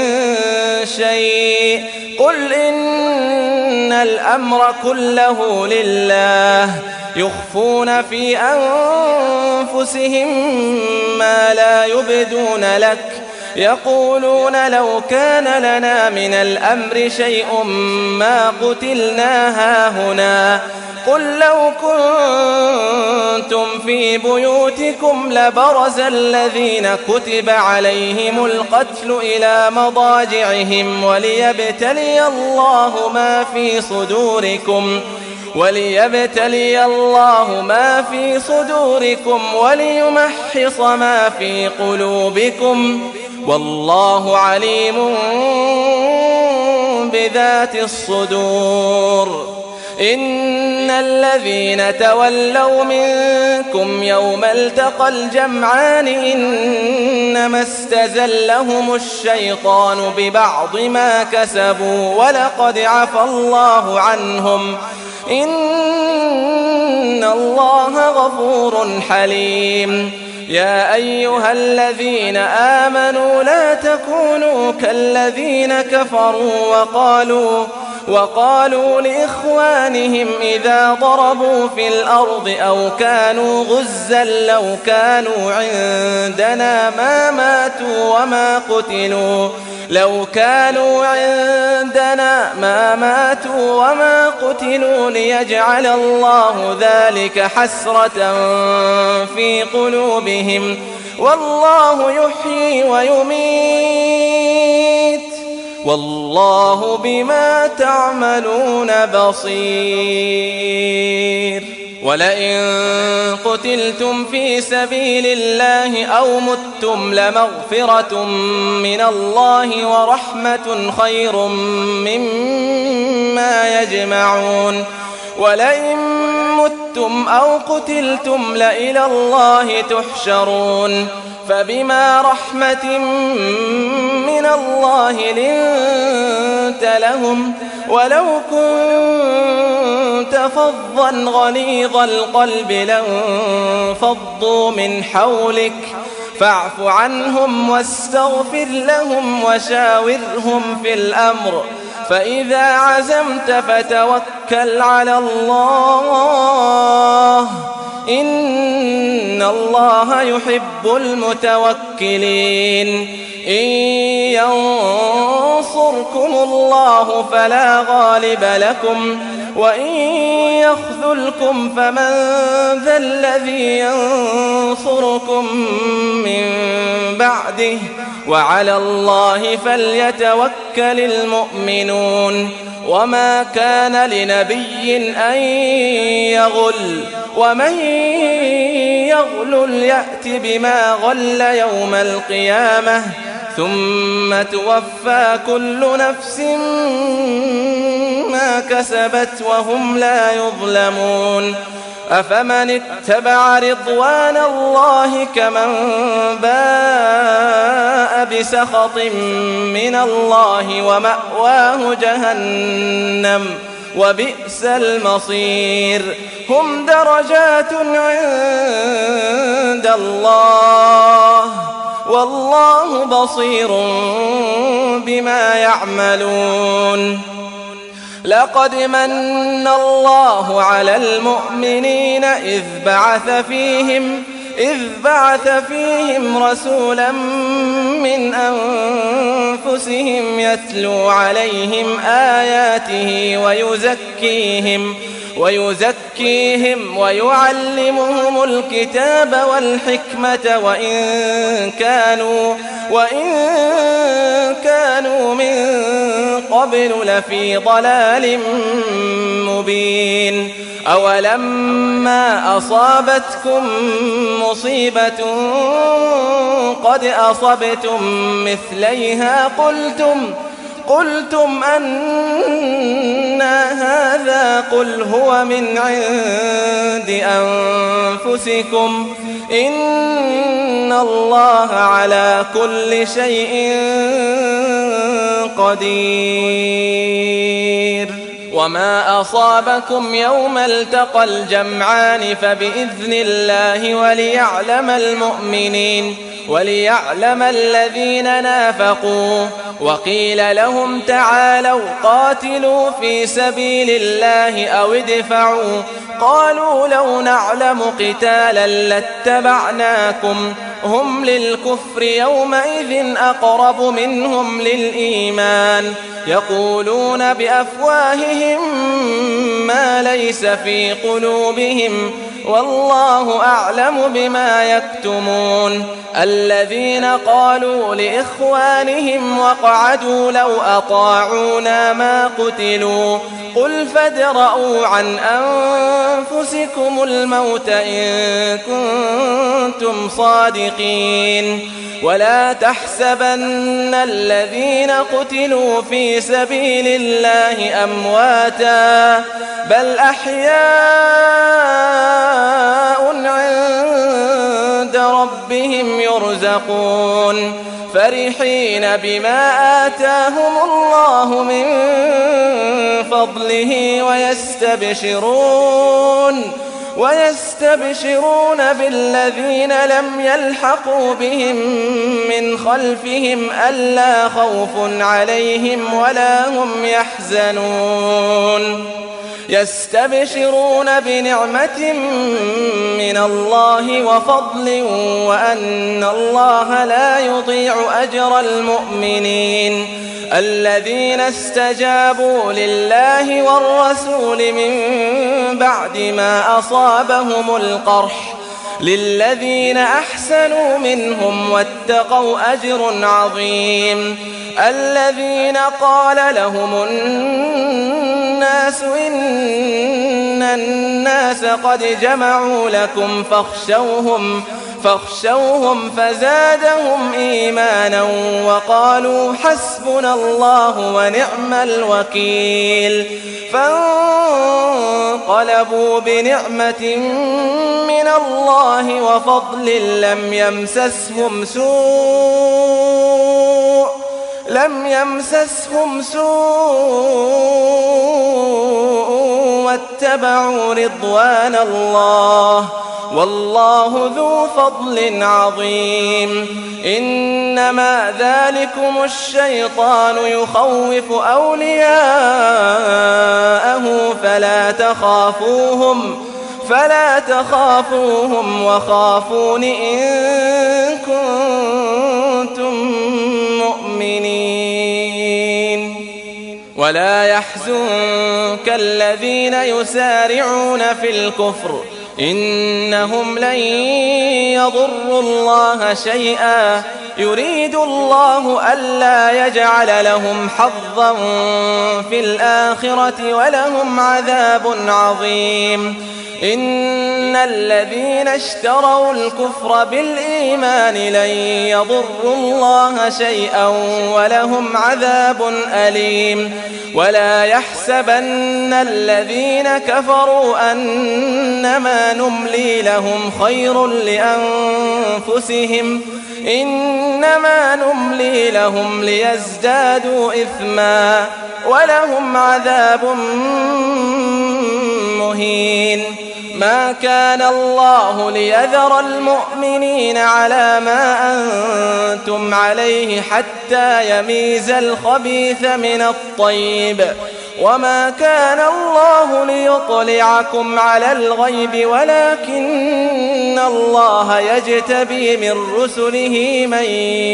شيء قل إن الأمر كله لله يخفون في أنفسهم ما لا يبدون لك يقولون لو كان لنا من الأمر شيء ما قتلنا هاهنا قل لو كنتم في بيوتكم لبرز الذين كتب عليهم القتل إلى مضاجعهم وليبتلي الله ما في صدوركم وليبتلي الله ما في صدوركم وليمحص ما في قلوبكم والله عليم بذات الصدور إن الذين تولوا منكم يوم التقى الجمعان إنما استزلهم الشيطان ببعض ما كسبوا ولقد عفى الله عنهم إن الله غفور حليم يا أيها الذين آمنوا لا تكونوا كالذين كفروا وقالوا وقالوا لإخوانهم إذا ضربوا في الأرض أو كانوا غزا لو كانوا عندنا ما ماتوا وما قتلوا لو كانوا عندنا ما ماتوا وما قتلوا ليجعل الله ذلك حسرة في قلوبهم والله يحيي ويميت والله بما تعملون بصير ولئن قتلتم في سبيل الله أو متم لمغفرة من الله ورحمة خير مما يجمعون ولئن متم أو قتلتم لإلى الله تحشرون فبما رحمة من الله لنت لهم ولو كنت فظا غليظ القلب لانفضوا من حولك فاعف عنهم واستغفر لهم وشاورهم في الأمر فإذا عزمت فتوكل على الله إن الله يحب المتوكلين إن ينصركم الله فلا غالب لكم وإن يخذلكم فمن ذا الذي ينصركم من بعده وعلى الله فليتوكل المؤمنون وما كان لنبي أن يغل ومن يغل يأت بما غل يوم القيامة ثم توفى كل نفس ما كسبت وهم لا يظلمون أفمن اتبع رضوان الله كمن باء بسخط من الله ومأواه جهنم وبئس المصير هم درجات عند الله والله بصير بما يعملون لقد من الله على المؤمنين إذ بعث فيهم إذ بعث فيهم رسولا من أنفسهم يتلو عليهم آياته ويزكيهم ويزكيهم ويعلمهم الكتاب والحكمة وإن كانوا وإن كانوا من قبل لفي ضلال مبين أولما أصابتكم مصيبة قد أصبتم مثليها قلتم قلتم أنى هذا قل هو من عند أنفسكم إن الله على كل شيء قدير وما أصابكم يوم التقى الجمعان فبإذن الله وليعلم المؤمنين وليعلم الذين نافقوا وقيل لهم تعالوا قاتلوا في سبيل الله أو ادفعوا قالوا لو نعلم قتالا لاتبعناكم هم للكفر يومئذ أقرب منهم للإيمان يقولون بأفواههم ما ليس في قلوبهم والله أعلم بما يكتمون الذين قالوا لإخوانهم وقعدوا لو أطاعونا ما قتلوا قل فادرءوا عن أنفسكم الموت إن كنتم صادقين ولا تحسبن الذين قتلوا في سبيل الله أمواتا بل أحياء عند ربهم يرزقون فرحين بما آتاهم الله من فضله ويستبشرون ويستبشرون بالذين لم يلحقوا بهم من خلفهم ألا خوف عليهم ولا هم يحزنون يستبشرون بنعمة من الله وفضل وأن الله لا يضيع أجر المؤمنين الذين استجابوا لله والرسول من بعد ما أصابهم القرح للذين أحسنوا منهم واتقوا أجر عظيم الذين قال لهم الناس إن الناس قد جمعوا لكم فاخشوهم فاخشوهم فزادهم إيمانا وقالوا حسبنا الله ونعم الوكيل فانقلبوا بنعمة من الله وفضل لم يمسسهم سوء لم يمسسهم سوء واتبعوا رضوان الله والله ذو فضل عظيم إنما ذلكم الشيطان يخوف أولياءه فلا تخافوهم فلا تخافوهم وخافون إن كنتم مؤمنين ولا يحزنك الذين يسارعون في الكفر إنهم لن يضروا الله شيئا يريد الله ألا يجعل لهم حظا في الآخرة ولهم عذاب عظيم إن الذين اشتروا الكفر بالإيمان لن يضروا الله شيئا ولهم عذاب أليم ولا يحسبن الذين كفروا أنما نملي لهم خير لأنفسهم إنما نملي لهم ليزدادوا إثما ولهم عذاب مهين ما كان الله ليذر المؤمنين على ما أنتم عليه حتى يميز الخبيث من الطيب وما كان الله ليطلعكم على الغيب ولكن الله يجتبي من رسله من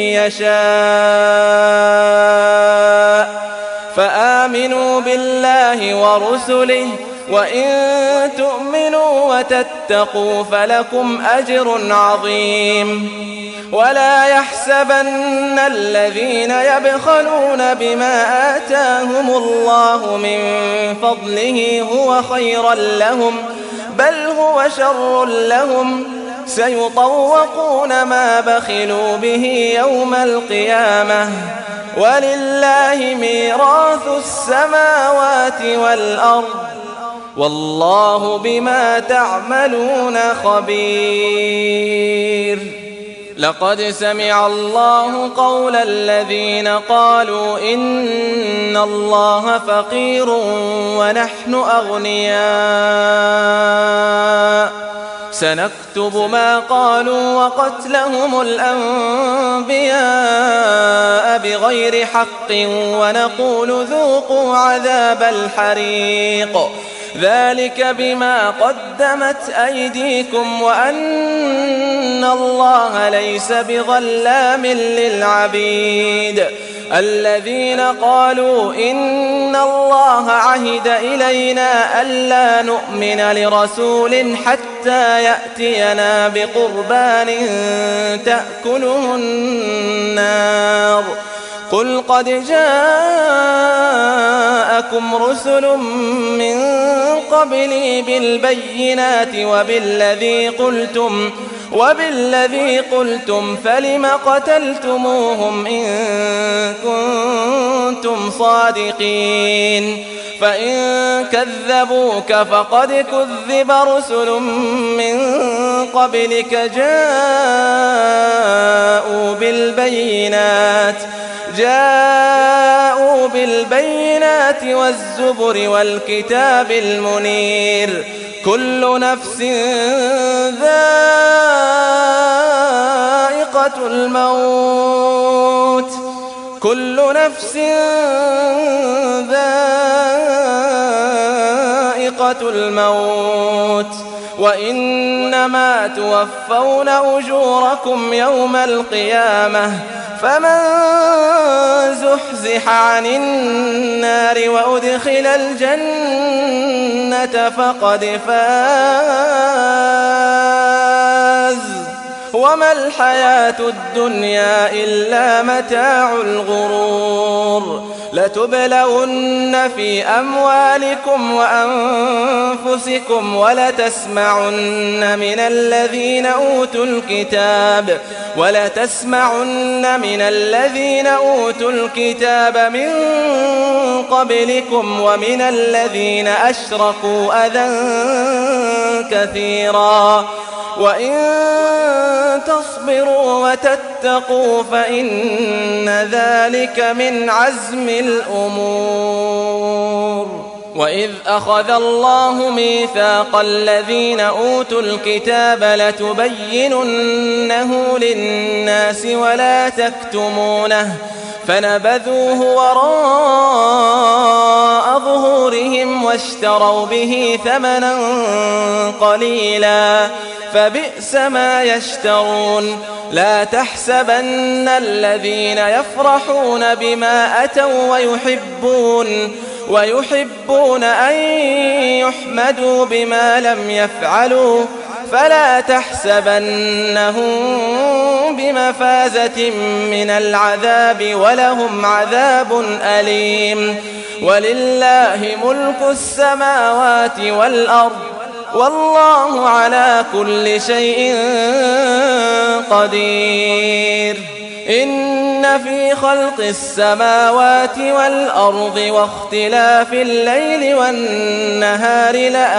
يشاء فآمنوا بالله ورسله وإن تؤمنوا وتتقوا فلكم أجر عظيم ولا يحسبن الذين يبخلون بما آتاهم الله من فضله هو خيرا لهم بل هو شر لهم سيطوقون ما بخلوا به يوم القيامة ولله ميراث السماوات والأرض والله بما تعملون خبير لقد سمع الله قول الذين قالوا إن الله فقير ونحن أغنياء سنكتب ما قالوا وقتلهم الأنبياء بغير حق ونقول ذوقوا عذاب الحريق ذلك بما قدمت أيديكم وأن الله ليس بظلام للعبيد الذين قالوا إن الله عهد إلينا ألا نؤمن لرسول حتى يأتينا بقربان تأكله النار قل قد جاءكم رسل من قبلي بالبينات وبالذي قلتم وبالذي قلتم فلم قتلتموهم إن كنتم صادقين فإن كذبوك فقد كذب رسل من قبلك جاءوا بالبينات جاءوا بالبينات والزبر والكتاب المنير كل نفس ذائقة الموت كل نفس ذائقة الموت وإنما توفون أجوركم يوم القيامة فمن زحزح عن النار وأدخل الجنة فقد فاز وما الحياة الدنيا إلا متاع الغرور لتبلون في أموالكم وأنفسكم ولتسمعن من الذين أوتوا الكتاب ولتسمعن من الذين أوتوا الكتاب من قبلكم ومن الذين أشركوا أذى كثيرا وإن تصبروا وتتقوا فإن ذلك من عزم الأمور وإذ أخذ الله ميثاق الذين أوتوا الكتاب لتبيننه للناس ولا تكتمونه فنبذوه وراء ظهورهم واشتروا به ثمنا قليلا فبئس ما يشترون لا تحسبن الذين يفرحون بما أتوا ويحبون ويحبون أن يحمدوا بما لم يفعلوا فلا تحسبنهم بمفازة من العذاب ولهم عذاب أليم ولله ملك السماوات والأرض والله على كل شيء قدير. إن في خلق السماوات والأرض واختلاف الليل والنهار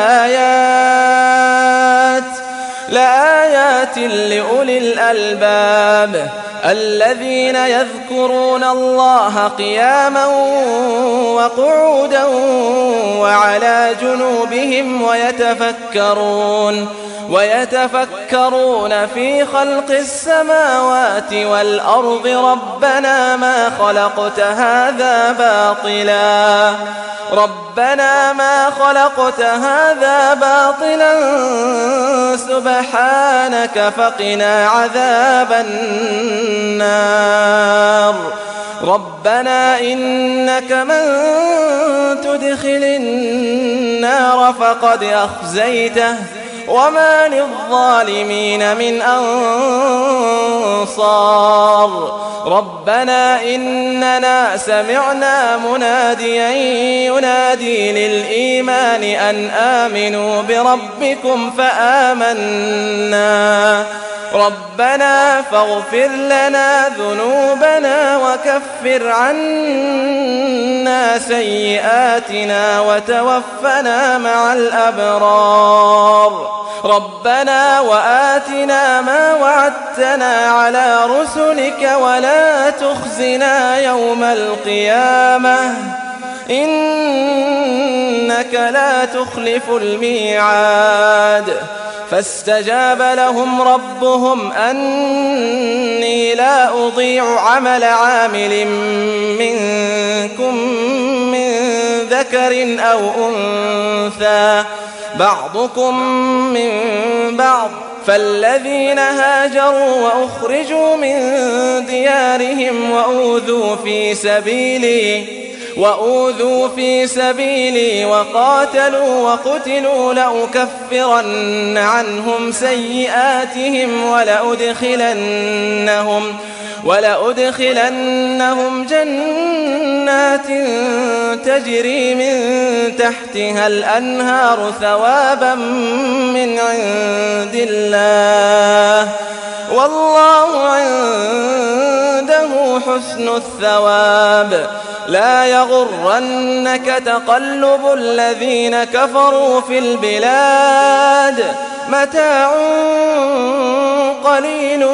لآيات لآيات لأولي الألباب الذين يذكرون الله قياما وقعودا وعلى جنوبهم ويتفكرون ويتفكرون في خلق السماوات والأرض ربنا ما خلقت هذا باطلا ربنا ما خلقت هذا باطلا سبحانك فقنا عذاب النار. ربنا إنك من تدخل النار فقد أخزيته وما للظالمين من أنصار. ربنا إننا سمعنا مناديا ينادي للإيمان أن آمنوا بربكم فآمنا ربنا فاغفر لنا ذنوبنا وكفر عنا سيئاتنا وتوفنا مع الأبرار. ربنا وآتنا ما وعدتنا على رسلك ولا تخزنا يوم القيامة إنك لا تخلف الميعاد. فاستجاب لهم ربهم أني لا أضيع عمل عامل منكم من ذكر أو أنثى بعضكم من بعض فالذين هاجروا وأخرجوا من ديارهم وأوذوا في سبيلي وأوذوا في سبيلي وقاتلوا وقتلوا لأكفرن عنهم سيئاتهم ولأدخلنهم ولأدخلنهم جنات تجري من تحتها الأنهار ثوابا من عند الله والله عنده حسن الثواب. لا يغرنك تقلب الذين كفروا في البلاد متاع قليل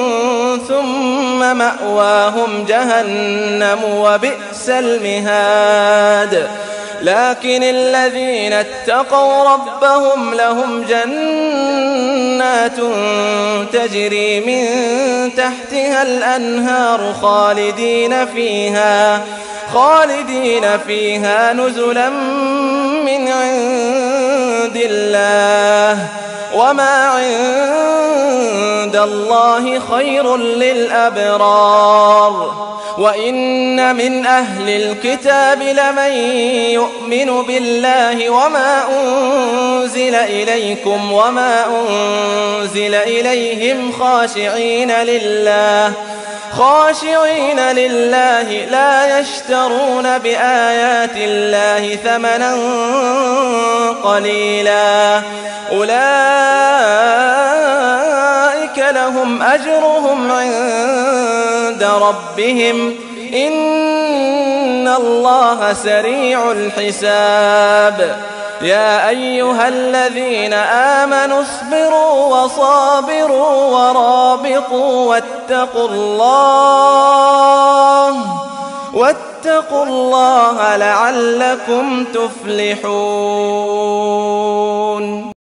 ثم مأواهم جهنم وبئس المهاد. لكن الذين اتقوا ربهم لهم جنات تجري من تحتها الأنهار خالدين فيها خالدين فيها نزلا من عند الله وما عند الله خير للأبرار. وإن من أهل الكتاب لمن يؤمن بالله وما أنزل إليكم وما أنزل إليهم خاشعين لله خاشعين لله لا يشترون بآيات الله ثمنا قليلا أولئك لهم أجرهم عند ربهم إن الله سريع الحساب. يا أيها الذين آمنوا اصبروا وصابروا ورابطوا واتقوا الله واتقوا الله لعلكم تفلحون.